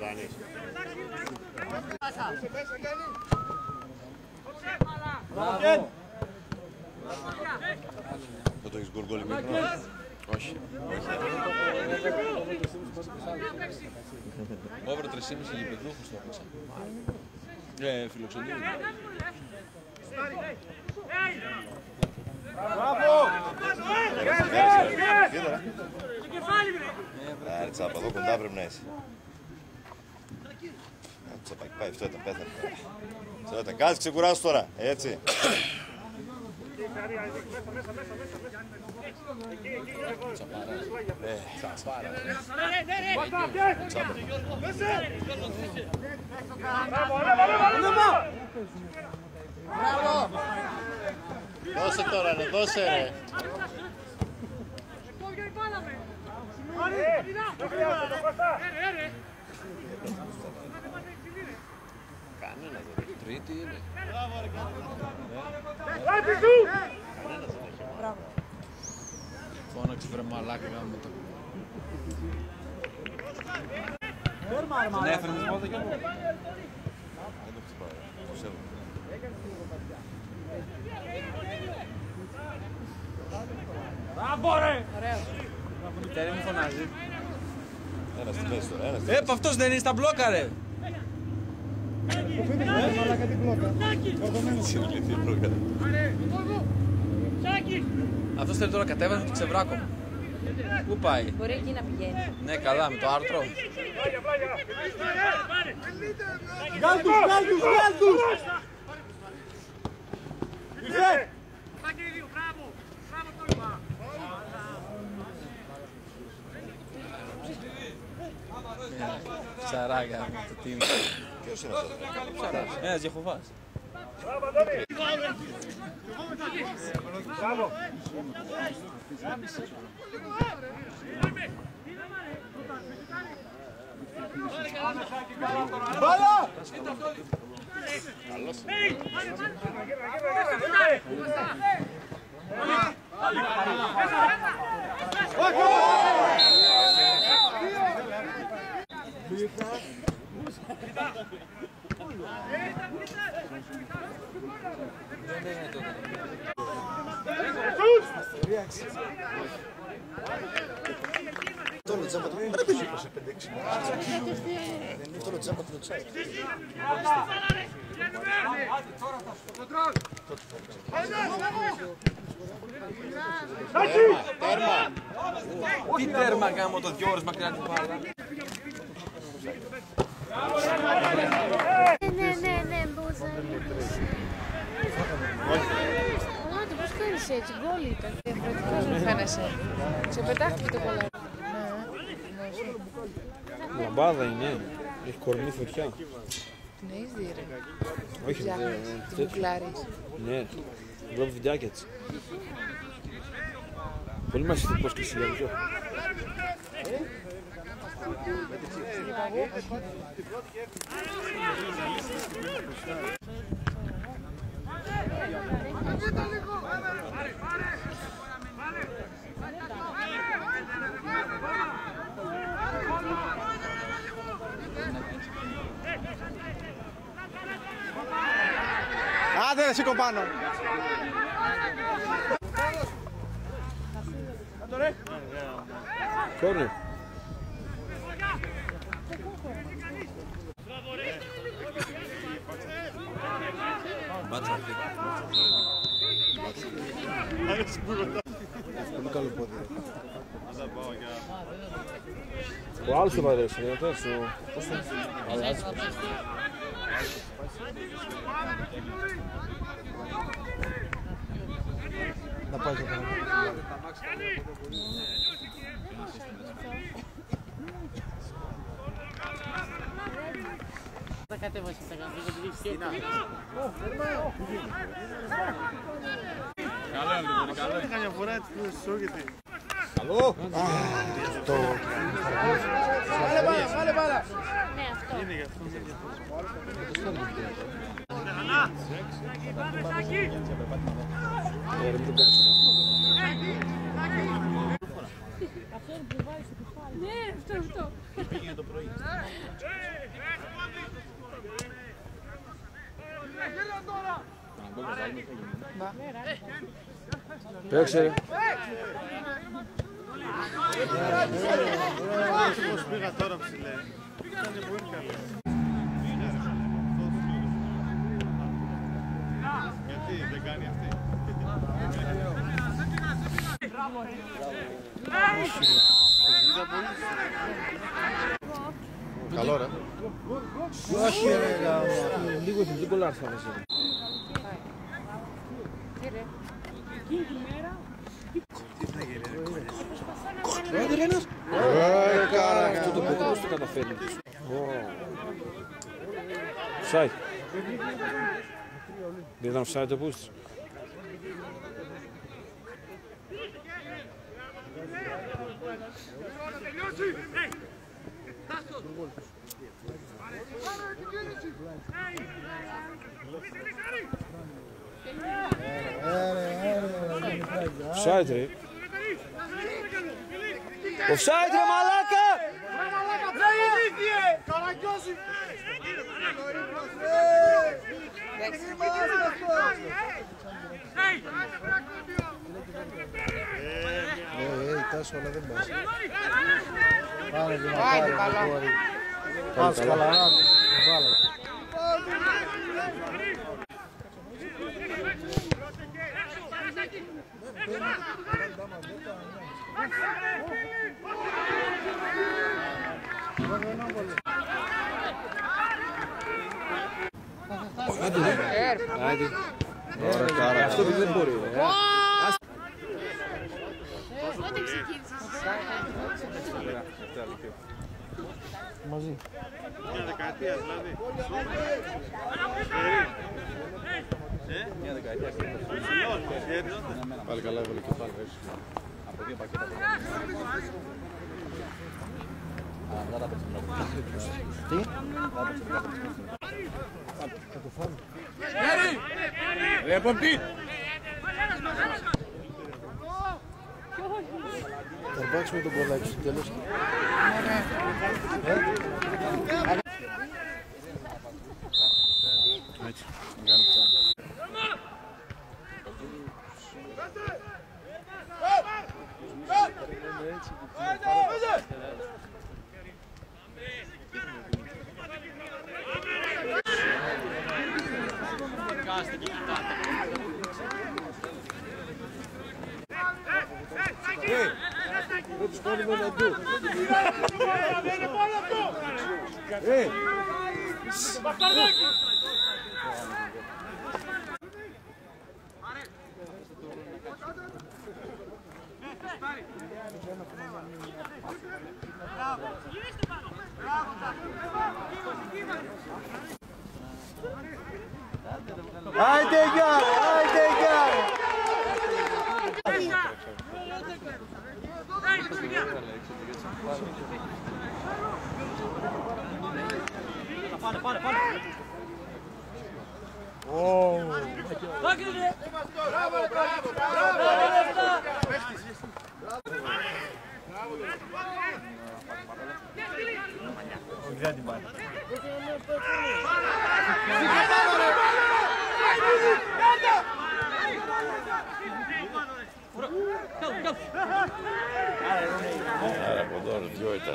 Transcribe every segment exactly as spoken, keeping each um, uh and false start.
κανείς. Θα το έχεις γκολ γκολ μικρό? Όχι. Over τρία κόμμα πέντε γηπεδούχους το έπαιξα. Ε, φιλοξενούμενο. Μπράβο! Άρη τσάπα, εδώ κοντά πρέπει να είσαι. Τσαπάκι πάει, αυτό ήταν, πέθανε. Αυτό ήταν, κάτσε ξεκουράσου τώρα, έτσι. Τσαπάρα. Μπράβο! Δώσε τώρα, ρε, δώσε ρε. Κανένας δεν έχει. Τρίτη είναι. Φώναξε βρε μαλάκα γάμο το. Ναι, έφερνες πόδα κι εγώ. Δεν το χτυπάω, το σέβομαι. Μπράβο ρε! Ωραίο. Τέρι μου φωνάζει. Ένας στη μέση τώρα, ένας στη Ε, μέση. π' αυτός δεν είναι στα μπλόκα ρε! Αυτός θέλει τώρα κατέβαση το ξεβράκο. Πού πάει? Μπορεί εκεί να πηγαίνει. Ναι, καλά, με το άρθρο. Βγάλ' τους, βγάλ' τους, βγάλ' τους! Ήρθε! Ψαράκια, το team. Ποιος είναι αυτός? Ψαράς, ένας Γεχωβάς. Μπράβο! Μπάλα! Καλός. Τώρα τζάμπα του ρε παιδί σου πέντε έξι. Τώρα τζάμπα του τσάι. Τέρμα! Τι τέρμα γάμο το δυο ώρες μακριά την μπάλα. Ναι, ναι, ναι, μπορούσα. Ολάτι, πώς κάνεις έτσι, γκόλ ήταν. Διαφορετικός μου φαίνεσαι. Ξεπετάχτηκε το κολάρι. Λαμπάδα είναι, έχει κορμί φωτιά. Την έχεις δει ρε. Όχι, Την μπουκλάρεις. ναι, βλέπω βιντεάκια έτσι. Πολύ μας ήρθε πώς και συλλογιό. Άντε ρε σήκω πάνω. Κόρνερ. Μπάτσα αυτή. Πολύ καλό πόδι. Ο άλλος το βαρέσει, είναι αυτός ο... Πώς το... Να πάει το πάνω. Θα κατέβασε τα γραφεία. Καλό είναι το πολύ καλό. Είχα μια φορά έτσι που σώγεται. Καλό! Το... Βάλε μπάλα, βάλε μπάλα. Ναι, αυτό. Είναι γι' αυτό. Ε, μην το κάνεις. Αυτό είναι που βάζει στο κεφάλι. Ναι, αυτό, αυτό. Πήγαινε το πρωί. Παίξε. Πώς πήγα τώρα ψηλέ. Ήταν πολύ καλό. Γιατί δεν κάνει αυτή. Καλό ρε. Όχι ρε γάμο. Λίγο την κολλάρ θα βάζει. Άντε ρε ένας. Αυτό το παιδί πώς το καταφέρνει. Offside. Δεν ήταν offside το πούστης. Offside ρε. Offside ρε μαλάκα! Ε, η τάση όλα δεν πας. Πάλι καλά. Πας καλά. Βάλε. Άντε. Ωραία κάρα. Αυτό δεν μπορεί. Πότε ξεκίνησες? Μαζί. Μια δεκαετία δηλαδή. Μια δεκαετία. Πάλι καλά έβαλε κεφάλι. Από δύο πακέτα. Τι? Θα το φάμε. Ρε εποπτή! Θα αρπάξουμε τον κολλάκι στο τέλος. Έτσι. Δεν τους κάνουμε να δουν. Ε! Άιντε γεια! Άιντε γεια! Πάνε, πάνε, πάνε. Δεν την πάρει. Άρα από τώρα δυο ήταν.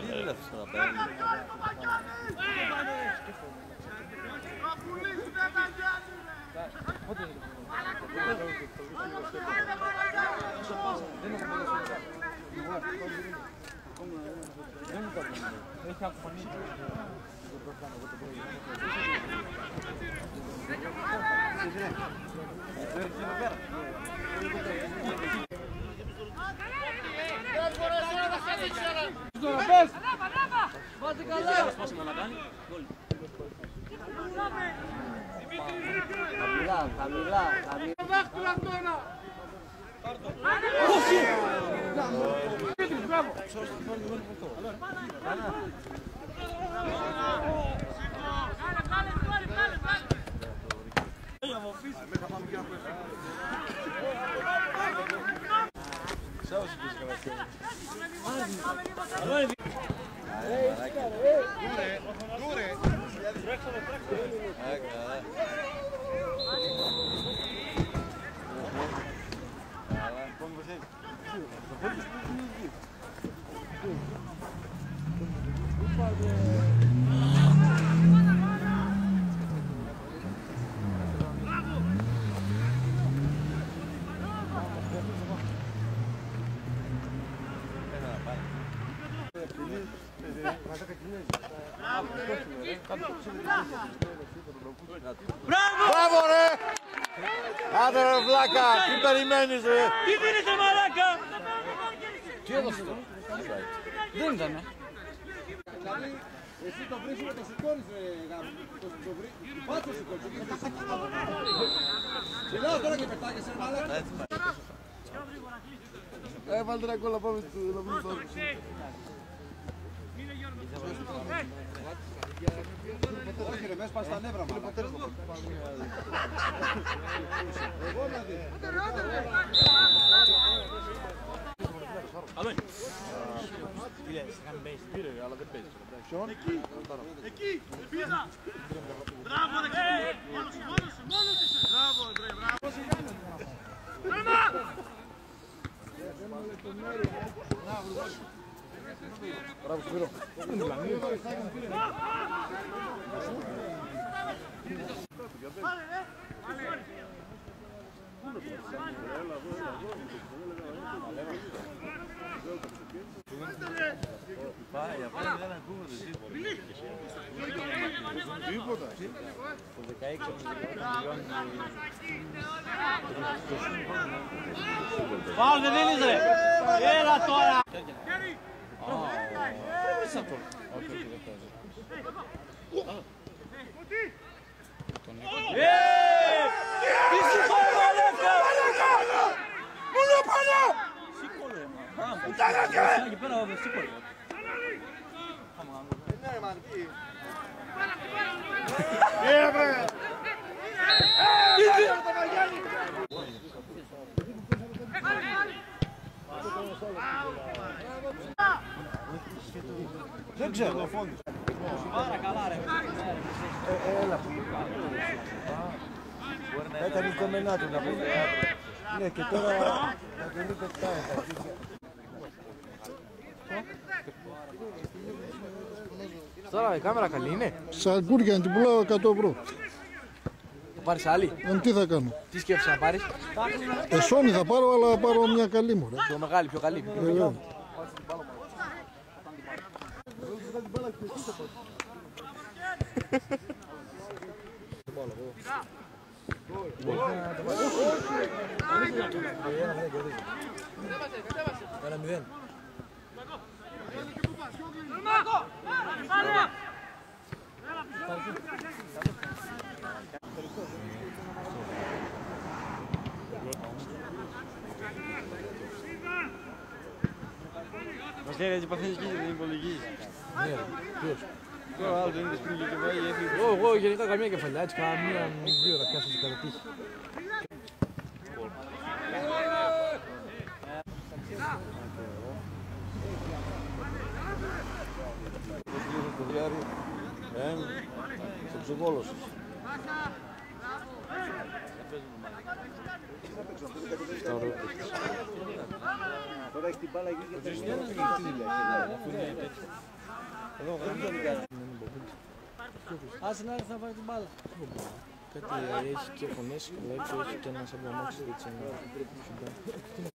Βάζε καλά! Χαμηλά, χαμηλά, χαμηλά. Σ' άκουσε και Μπράβο ρε! Άντε ρε βλάκα, τι περιμένεις ρε! Τι δίνεις ρε μαλάκα! Τι έδωσε το? Δεν ήτανε. Δηλαδή, εσύ το βρίσκεις και το σηκώνεις ρε γάμο. Το βρίσκεις, πάτω το σηκώνεις. Μιλάω τώρα και πετάγεσαι ρε μαλάκα. Ε, βάλτε ένα κόλλα πάμε στο λαμπρό. Όχι ρε, μέσα πας στα νεύρα μα. Εγώ να δεις. Άλλο είναι. Εκεί, εκεί, πίεζα. Μπράβο ρε, μόνος σου, μόνος σου, μόνος είσαι. Μπράβο ρε, μπράβο. Μπράβο, Σπύρο. Πάω δεν δίνεις ρε. Έλα τώρα. Τι σηκώνει μαλάκα! Μόνο πάνω! Σηκώνει ρε. Εκεί πέρα σηκώνει. Ναι μαν, τι. Δεν ξέρω. Πάρα καλά ρε. Έλα. Έκανε η κομμενά του να πούμε. Ναι, και τώρα να τον είπε πετάει. Τώρα η κάμερα καλή είναι. Σαγκούρια την πουλάω εκατό ευρώ. Πάρεις άλλη. Αν τι θα κάνω. Τι σκέφτεσαι να πάρεις? Ε, Sony θα πάρω, αλλά θα πάρω μια καλή μου. Το μεγάλη, πιο καλή. Βεβαίως. Ένα μηδέν. Μας λέει έτσι παθαίνεις και δεν υπολογίζεις. Ναι, ποιος? Τώρα άλλο δεν είδες πριν και πάει έφυγε. Εγώ, εγώ γενικά καμία κεφαλιά, έτσι καμία δύο να πιάσω σε κατά τύχη. Το διάρρη, εμ, στο ψωβόλος. Τώρα έχει την μπάλα εκεί και τρεις τώρα. Εδώ γράφει. Άσε να έρθει να πάρει την μπάλα. Κάτι έχει και φωνές, αλλά έξω έχει και ένας από αμάξι, έτσι.